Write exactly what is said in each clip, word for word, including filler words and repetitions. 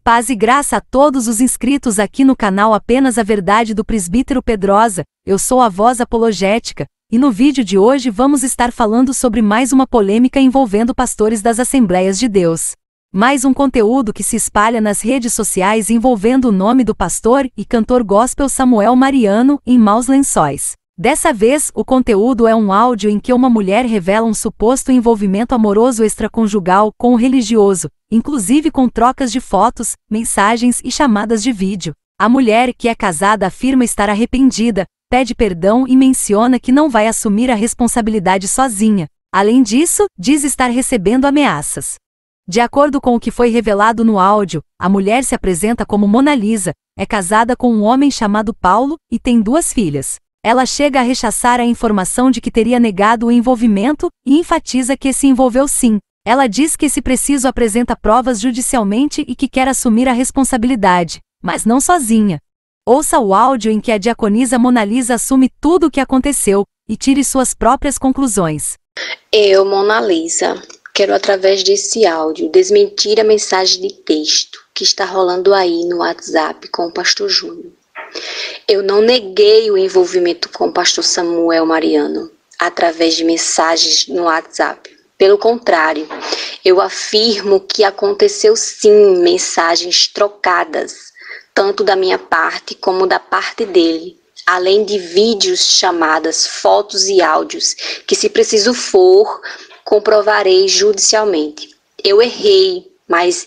Paz e graça a todos os inscritos aqui no canal Apenas a Verdade do Presbítero Pedrosa. Eu sou a voz apologética, e no vídeo de hoje vamos estar falando sobre mais uma polêmica envolvendo pastores das Assembleias de Deus. Mais um conteúdo que se espalha nas redes sociais envolvendo o nome do pastor e cantor gospel Samuel Mariano em maus lençóis. Dessa vez, o conteúdo é um áudio em que uma mulher revela um suposto envolvimento amoroso extraconjugal com o religioso, inclusive com trocas de fotos, mensagens e chamadas de vídeo. A mulher, que é casada, afirma estar arrependida, pede perdão e menciona que não vai assumir a responsabilidade sozinha. Além disso, diz estar recebendo ameaças. De acordo com o que foi revelado no áudio, a mulher se apresenta como Mona Lisa, é casada com um homem chamado Paulo e tem duas filhas. Ela chega a rechaçar a informação de que teria negado o envolvimento e enfatiza que se envolveu sim. Ela diz que se preciso apresenta provas judicialmente e que quer assumir a responsabilidade, mas não sozinha. Ouça o áudio em que a diaconisa Mona Lisa assume tudo o que aconteceu e tire suas próprias conclusões. Eu, Mona Lisa, quero através desse áudio desmentir a mensagem de texto que está rolando aí no WhatsApp com o pastor Júnior. Eu não neguei o envolvimento com o pastor Samuel Mariano através de mensagens no WhatsApp. Pelo contrário, eu afirmo que aconteceu sim mensagens trocadas, tanto da minha parte como da parte dele, além de vídeos, chamadas, fotos e áudios, que se preciso for, comprovarei judicialmente. Eu errei, mas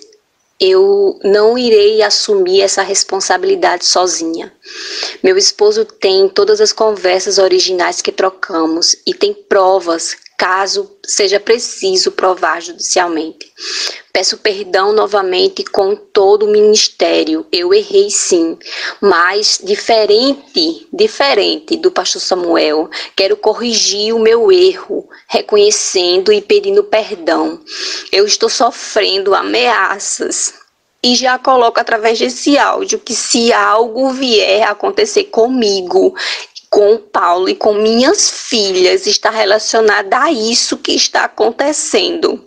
eu não irei assumir essa responsabilidade sozinha. Meu esposo tem todas as conversas originais que trocamos e tem provas, caso seja preciso provar judicialmente. Peço perdão novamente com todo o ministério. Eu errei sim, mas diferente, diferente do pastor Samuel, quero corrigir o meu erro, reconhecendo e pedindo perdão. Eu estou sofrendo ameaças e já coloco através desse áudio que se algo vier a acontecer comigo, com o Paulo e com minhas filhas, está relacionada a isso que está acontecendo.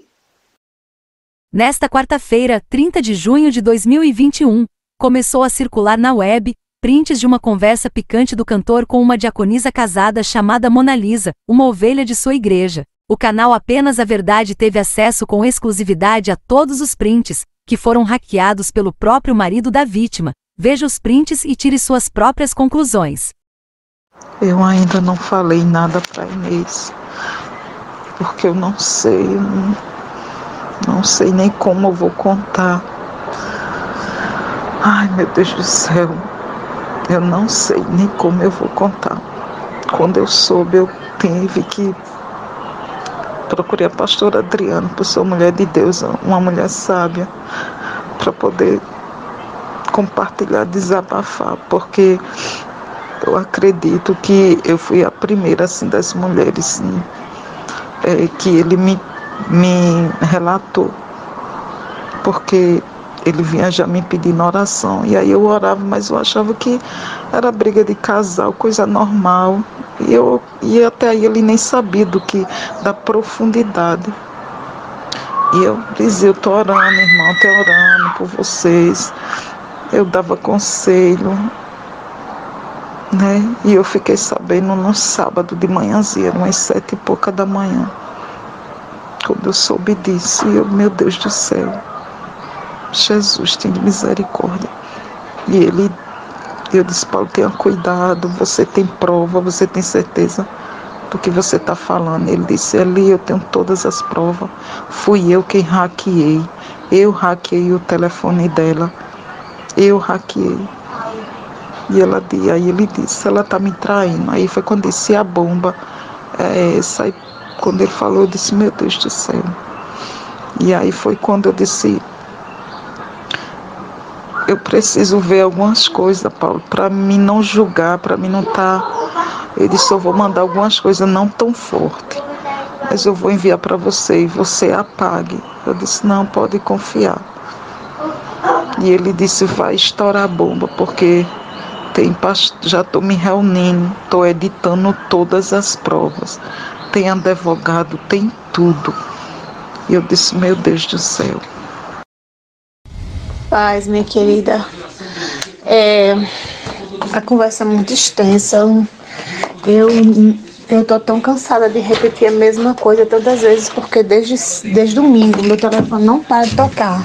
Nesta quarta-feira, trinta de junho de dois mil e vinte e um, começou a circular na web prints de uma conversa picante do cantor com uma diaconisa casada chamada Mona Lisa, uma ovelha de sua igreja. O canal Apenas a Verdade teve acesso com exclusividade a todos os prints, que foram hackeados pelo próprio marido da vítima. Veja os prints e tire suas próprias conclusões. Eu ainda não falei nada para Inês, porque eu não sei, eu não, não sei nem como eu vou contar. Ai, meu Deus do céu, eu não sei nem como eu vou contar. Quando eu soube, eu tive que procurar a pastora Adriana, por ser mulher de Deus, uma mulher sábia, para poder compartilhar, desabafar, porque eu acredito que eu fui a primeira assim, das mulheres assim, é, que ele me, me relatou, porque ele vinha já me pedindo oração, e aí eu orava, mas eu achava que era briga de casal, coisa normal, e, eu, e até aí ele nem sabia do que, da profundidade. E eu dizia, eu estou orando, irmão, estou orando por vocês, eu dava conselho, né? E eu fiquei sabendo no sábado de manhãzinha, umas sete e pouca da manhã, quando eu soube disso. E eu, meu Deus do céu, Jesus, tem misericórdia. E ele, eu disse, Paulo, tenha cuidado, você tem prova, você tem certeza do que você está falando. Ele disse, ali eu tenho todas as provas, fui eu quem hackeei, eu hackeei o telefone dela, eu hackeei. E ela, aí ele disse, ela está me traindo. Aí foi quando disse, a bomba é essa. Aí quando ele falou, eu disse, meu Deus do céu. E aí foi quando eu disse, eu preciso ver algumas coisas, Paulo, para mim não julgar, para mim não estar... Tá... Eu disse, eu vou mandar algumas coisas não tão fortes, mas eu vou enviar para você e você apague. Eu disse, não, pode confiar. E ele disse, vai estourar a bomba, porque... Tem, já estou me reunindo, estou editando todas as provas. Tem advogado, tem tudo. E eu disse, meu Deus do céu. paz, minha querida. É, a conversa é muito extensa. Eu, eu tô tão cansada de repetir a mesma coisa todas as vezes, porque desde, desde domingo meu telefone não para de tocar.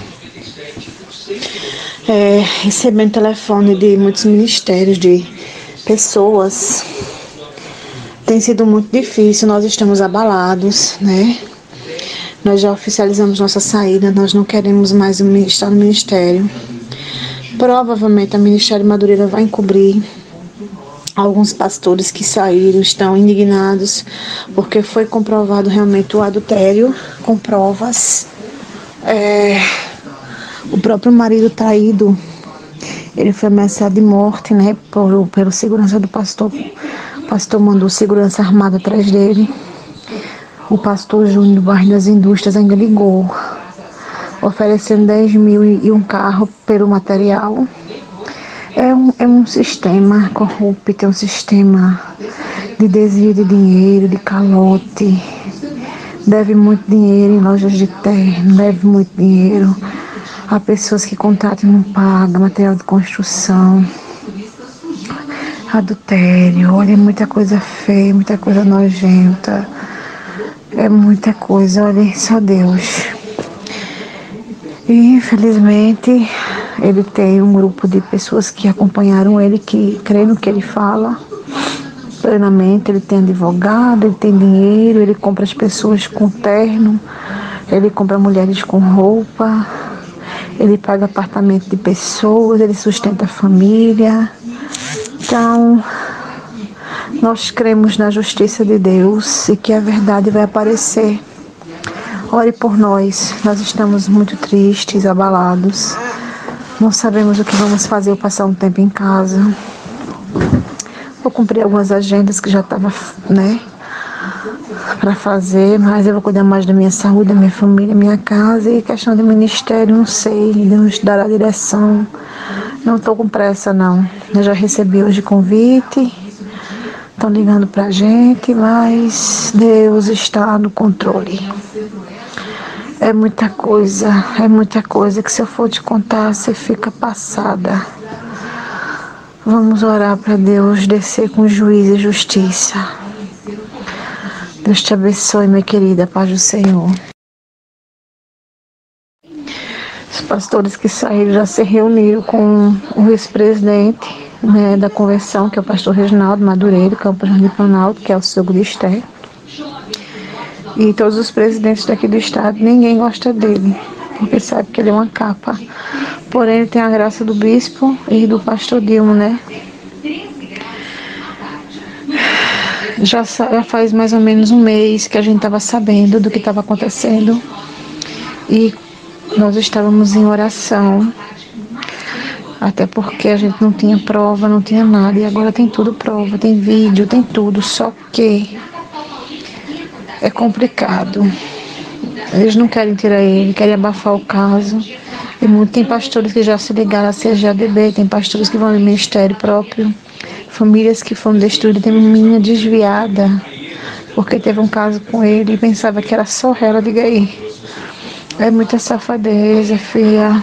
É, recebendo telefone de muitos ministérios, de pessoas. Tem sido muito difícil, nós estamos abalados, né? Nós já oficializamos nossa saída, nós não queremos mais estar no ministério. Provavelmente a Ministério Madureira vai encobrir. Alguns pastores que saíram estão indignados porque foi comprovado realmente o adultério com provas. É, o próprio marido traído, ele foi ameaçado de morte, né, por, pelo segurança do pastor. O pastor mandou segurança armada atrás dele. O pastor Júnior do bairro das Indústrias ainda ligou, oferecendo dez mil e um carro pelo material. É um, é um sistema corrupto, é um sistema de desvio de dinheiro, de calote. Deve muito dinheiro em lojas de terno, deve muito dinheiro a pessoas que contratam e não pagam, material de construção, adultério. Olha, é muita coisa feia, muita coisa nojenta. É muita coisa, olha, só Deus. E infelizmente ele tem um grupo de pessoas que acompanharam ele, que creem no que ele fala plenamente. Ele tem advogado, ele tem dinheiro, ele compra as pessoas com terno, ele compra mulheres com roupa, ele paga apartamento de pessoas, ele sustenta a família. Então, nós cremos na justiça de Deus e que a verdade vai aparecer. Ore por nós, nós estamos muito tristes, abalados. Não sabemos o que vamos fazer ou passar um tempo em casa. Vou cumprir algumas agendas que já estava, né, para fazer, mas eu vou cuidar mais da minha saúde, da minha família, da minha casa. E questão do ministério, não sei, Deus dará a direção. Não estou com pressa, não. Eu já recebi hoje convite. Estão ligando pra gente, mas Deus está no controle. É muita coisa, é muita coisa que se eu for te contar, você fica passada. Vamos orar para Deus descer com juízo e justiça. Deus te abençoe, minha querida, paz do Senhor. Os pastores que saíram já se reuniram com o vice-presidente, né, da convenção, que é o pastor Reginaldo Madureira, Campos de Planalto, que é o sogro de Esther. E todos os presidentes daqui do estado, ninguém gosta dele, porque sabe que ele é uma capa. Porém, ele tem a graça do bispo e do pastor Dilma, né? Já, já faz mais ou menos um mês que a gente estava sabendo do que estava acontecendo. E nós estávamos em oração. Até porque a gente não tinha prova, não tinha nada. E agora tem tudo prova, tem vídeo, tem tudo. Só que é complicado. Eles não querem tirar ele, querem abafar o caso. E muito, tem pastores que já se ligaram a C G A D B, tem pastores que vão no ministério próprio, famílias que foram destruídas. Tem uma menina desviada, porque teve um caso com ele e pensava que era só ela, diga aí. É muita safadeza, filha.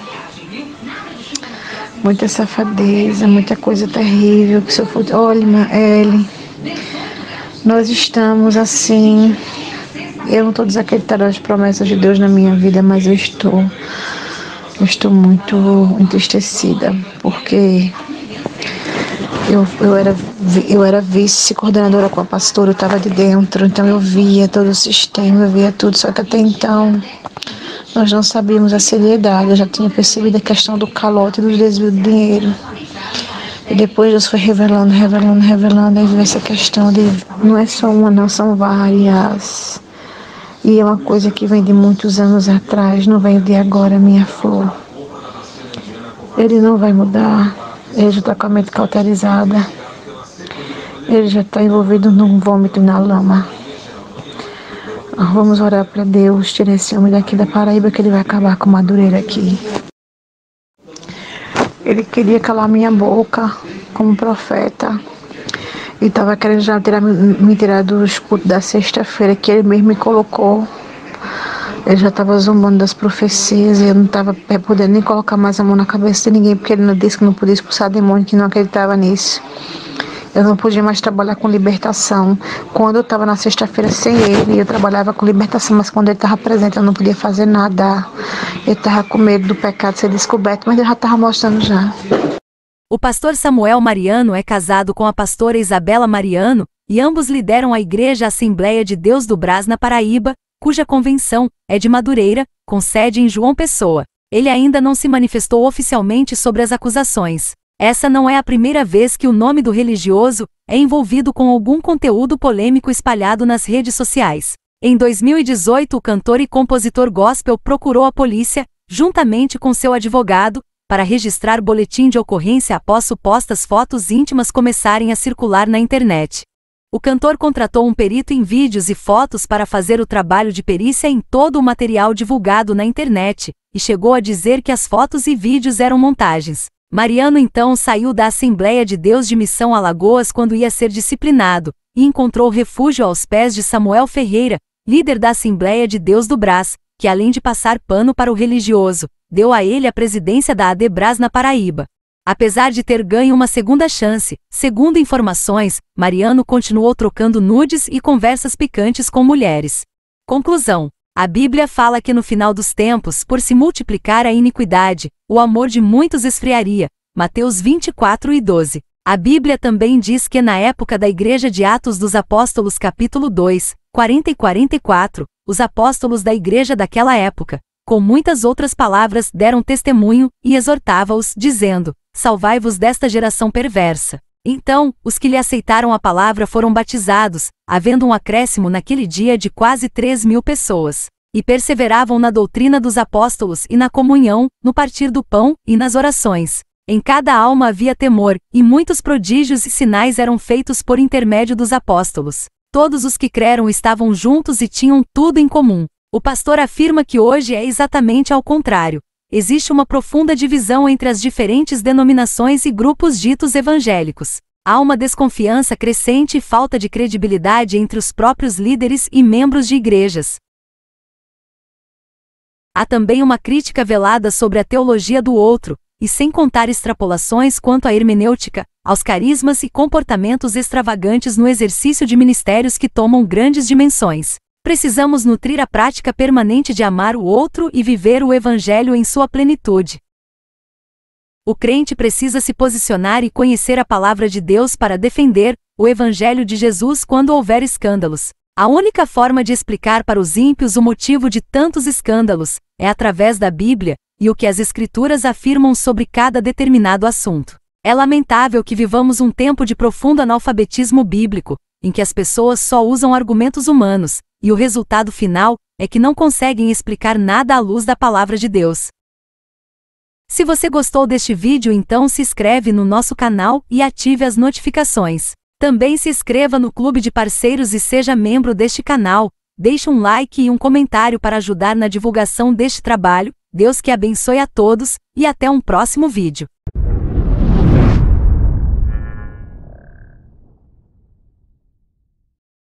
Muita safadeza, muita coisa terrível. Que se eu for... Olha, Eli, nós estamos assim. Eu não estou desacreditada das promessas de Deus na minha vida, mas eu estou. Eu estou muito entristecida, porque eu, eu era, eu era vice-coordenadora com a pastora, eu estava de dentro, então eu via todo o sistema, eu via tudo, só que até então nós não sabíamos a seriedade. Eu já tinha percebido a questão do calote e do desvio do dinheiro. E depois Deus foi revelando, revelando, revelando, aí veio essa questão de não é só uma, não, são várias. E é uma coisa que vem de muitos anos atrás, não vem de agora, minha flor. Ele não vai mudar, ele já está com a mente cauterizada. Ele já está envolvido num vômito na lama. Vamos orar para Deus, tirar esse homem daqui da Paraíba, que ele vai acabar com Madureira aqui. Ele queria calar minha boca como profeta. E estava querendo já tirar, me tirar dos cultos da sexta-feira, que ele mesmo me colocou Ele já estava zombando das profecias e eu não estava podendo nem colocar mais a mão na cabeça de ninguém, porque ele não disse que não podia expulsar demônio, que não acreditava nisso. Eu não podia mais trabalhar com libertação. Quando eu estava na sexta-feira sem ele, eu trabalhava com libertação, mas quando ele estava presente eu não podia fazer nada. Eu estava com medo do pecado ser descoberto, mas ele já estava mostrando já. O pastor Samuel Mariano é casado com a pastora Isabela Mariano, e ambos lideram a Igreja Assembleia de Deus do Brás na Paraíba, cuja convenção é de Madureira, com sede em João Pessoa. Ele ainda não se manifestou oficialmente sobre as acusações. Essa não é a primeira vez que o nome do religioso é envolvido com algum conteúdo polêmico espalhado nas redes sociais. Em dois mil e dezoito, o cantor e compositor gospel procurou a polícia, juntamente com seu advogado, para registrar boletim de ocorrência após supostas fotos íntimas começarem a circular na internet. O cantor contratou um perito em vídeos e fotos para fazer o trabalho de perícia em todo o material divulgado na internet, e chegou a dizer que as fotos e vídeos eram montagens. Mariano então saiu da Assembleia de Deus de Missão Alagoas quando ia ser disciplinado, e encontrou refúgio aos pés de Samuel Ferreira, líder da Assembleia de Deus do Brás, que além de passar pano para o religioso, deu a ele a presidência da A D Brás na Paraíba. Apesar de ter ganho uma segunda chance, segundo informações, Mariano continuou trocando nudes e conversas picantes com mulheres. Conclusão: a Bíblia fala que no final dos tempos, por se multiplicar a iniquidade, o amor de muitos esfriaria. Mateus vinte e quatro e doze. A Bíblia também diz que na época da Igreja de Atos dos Apóstolos capítulo dois, quarenta e quarenta e quatro, os apóstolos da igreja daquela época, com muitas outras palavras, deram testemunho e exortava-os, dizendo: salvai-vos desta geração perversa. Então, os que lhe aceitaram a palavra foram batizados, havendo um acréscimo naquele dia de quase três mil pessoas, e perseveravam na doutrina dos apóstolos e na comunhão, no partir do pão e nas orações. Em cada alma havia temor, e muitos prodígios e sinais eram feitos por intermédio dos apóstolos. Todos os que creram estavam juntos e tinham tudo em comum. O pastor afirma que hoje é exatamente ao contrário. Existe uma profunda divisão entre as diferentes denominações e grupos ditos evangélicos. Há uma desconfiança crescente e falta de credibilidade entre os próprios líderes e membros de igrejas. Há também uma crítica velada sobre a teologia do outro, e sem contar extrapolações quanto à hermenêutica, aos carismas e comportamentos extravagantes no exercício de ministérios que tomam grandes dimensões. Precisamos nutrir a prática permanente de amar o outro e viver o Evangelho em sua plenitude. O crente precisa se posicionar e conhecer a palavra de Deus para defender o Evangelho de Jesus quando houver escândalos. A única forma de explicar para os ímpios o motivo de tantos escândalos é através da Bíblia e o que as Escrituras afirmam sobre cada determinado assunto. É lamentável que vivamos um tempo de profundo analfabetismo bíblico, em que as pessoas só usam argumentos humanos, e o resultado final é que não conseguem explicar nada à luz da palavra de Deus. Se você gostou deste vídeo, então se inscreve no nosso canal e ative as notificações. Também se inscreva no Clube de Parceiros e seja membro deste canal. Deixe um like e um comentário para ajudar na divulgação deste trabalho. Deus que abençoe a todos, e até um próximo vídeo.